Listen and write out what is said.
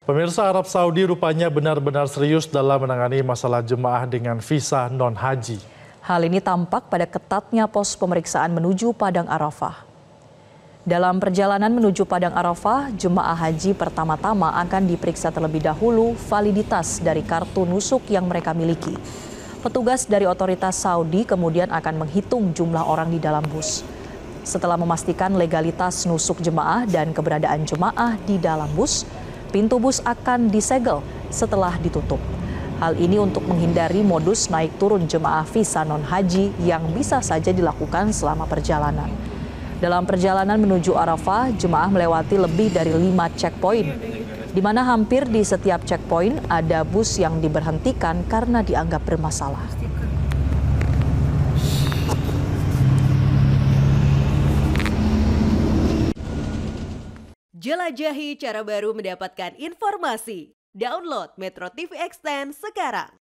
Pemirsa, Arab Saudi rupanya benar-benar serius dalam menangani masalah jemaah dengan visa non-haji. Hal ini tampak pada ketatnya pos pemeriksaan menuju Padang Arafah. Dalam perjalanan menuju Padang Arafah, jemaah haji pertama-tama akan diperiksa terlebih dahulu validitas dari kartu nusuk yang mereka miliki. Petugas dari otoritas Saudi kemudian akan menghitung jumlah orang di dalam bus. Setelah memastikan legalitas nusuk jemaah dan keberadaan jemaah di dalam bus, pintu bus akan disegel setelah ditutup. Hal ini untuk menghindari modus naik turun jemaah visa non-haji yang bisa saja dilakukan selama perjalanan. Dalam perjalanan menuju Arafah, jemaah melewati lebih dari 5 checkpoint, di mana hampir di setiap checkpoint ada bus yang diberhentikan karena dianggap bermasalah. Jelajahi cara baru mendapatkan informasi. Download Metro TV Extend sekarang.